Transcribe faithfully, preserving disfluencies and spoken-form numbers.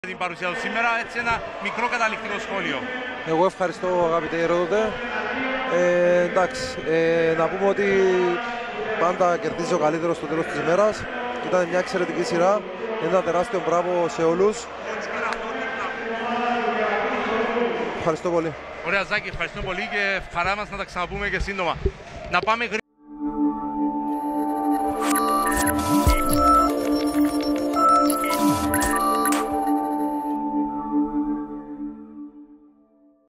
Την παρουσία του σήμερα, έτσι ένα μικρό καταληκτικό σχόλιο. Εγώ ευχαριστώ, αγαπητέ Ηρόδοτε. Ε, εντάξει, ε, να πούμε ότι πάντα κερδίζει ο καλύτερος στο τέλος της ημέρας. Ήταν μια εξαιρετική σειρά. Ένα τεράστιο μπράβο σε όλους. Ευχαριστώ πολύ. Ωραία, Ζάκη, ευχαριστώ πολύ και χαρά μας να τα ξαναπούμε και σύντομα. Να πάμε γρήγορα.